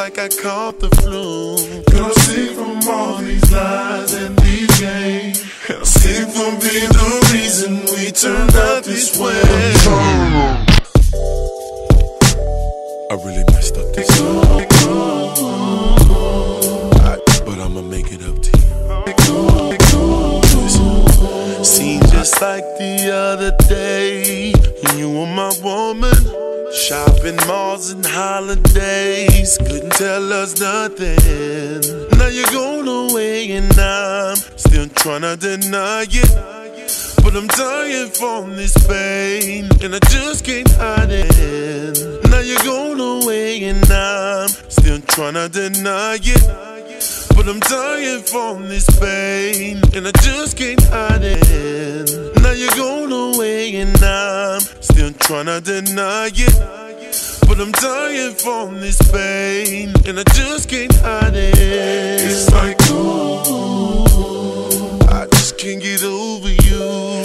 like I caught the flu. Girl, I'm sick from all these lies and these games. I'm sick from being the reason we turned out this way. I really messed up this but I'ma make it up to you. Seemed just like the other day, and you were my woman. Shopping malls and holidays, couldn't tell us nothing. Now you're going away and I'm still trying to deny it. But I'm dying from this pain, and I just can't hide it. Now you're going away and I'm still trying to deny it. But I'm dying from this pain, and I just can't hide it. Now you're going away and I'm still trying to deny it. But I'm dying from this pain, and I just can't hide it. It's like, ooh, I just can't get over you,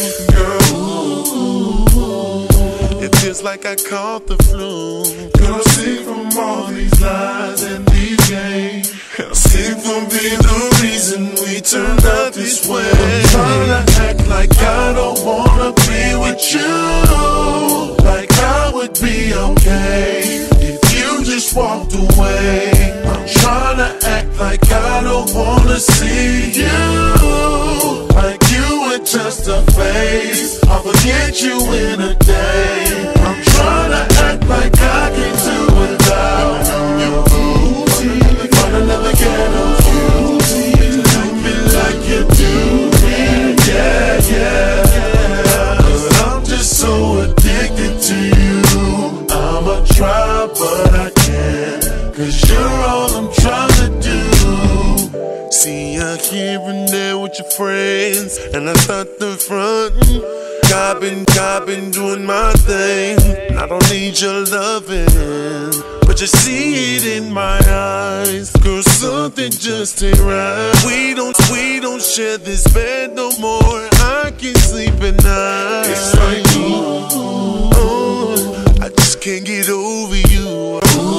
girl. It feels like I caught the flu. Girl, I'm sick from all these lies and these games. I'm sick from being the reason we turned out this way. I'm trying to act like I don't wanna be with you, like I would be okay if you just walked away. I'm trying to act like I don't wanna see you, like you were just a phase. I'll forget you in a day. I'm trying to act like I can do without your booty. Find another ghetto cutie, do me like you do me, yeah, yeah. But I'm just so addicted to you. I'ma try, but I can't, 'cause you're all I'm trying to do. See you here and there with your friends, and I start to frontin'. I've been doing my thing. I don't need your loving, but you see it in my eyes. Girl, something just ain't right. We don't share this bed no more. I can't sleep at night. It's like, oh, I just can't get over you.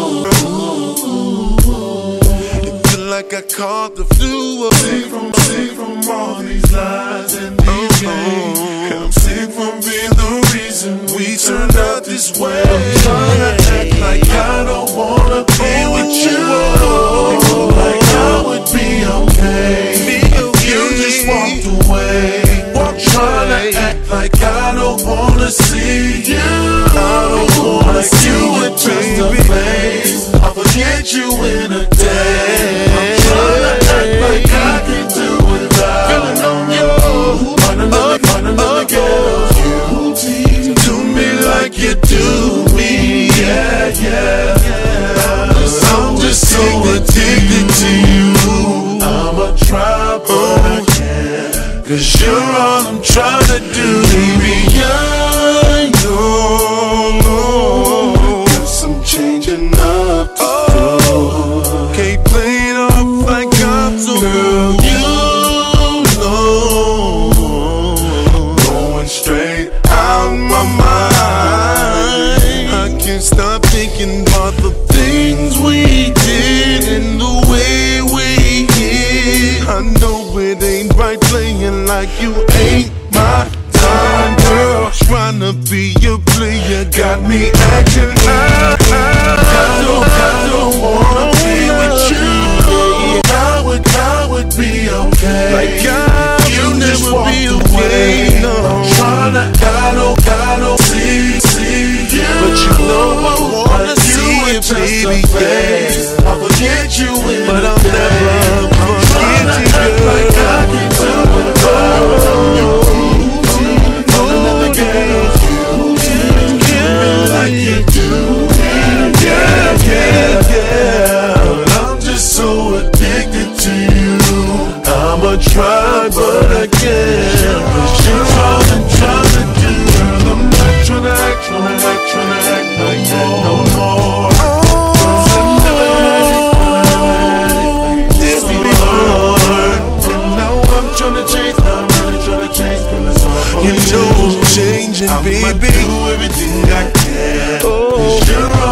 It feel like I caught the flu. Sick from all these lies and these games. I'm sick from being the reason we turned out this way. I'm trying to act like I don't wanna be with you, like I would be okay if you just walked away. I'm trying to act like I don't wanna see you, I don't wanna like see you with just a face. I'll forget you in a day. I'm trying to act like I can do without you. Find another ghetto cutie, do me like you do me, yeah, yeah. I'm just so addicted to you. I'ma try, but I can't, 'cause you're all I'm trying to do. Baby, I know there's some changing up to do. Can't play it off like I'm so girl, you know, going straight out my mind. I can't stop thinking about the things we did and the way we hid. I know it ain't right playing like you ain't my time, girl. Trying to be your player got me acting out. I don't wanna be with you. I would be okay, like I you would just never walked be away. okay, no. I'm trying to, I don't see you, but you know I wanna like see it, baby, yeah. I'll forget you in but a I'll day. never forget you, girl. Like I can do without you. Another ghetto cutie, do me like you do me, yeah, yeah, yeah. I'm just so addicted to you. I'ma try, but I can't, 'cause you're all I'm trying to do. Girl, I'm not trying to act like that no more. This before, and now I'm trying to change. I'm really trying to change, 'cause it's all for You know I'm changing, baby. I'ma do everything I can, 'cause you're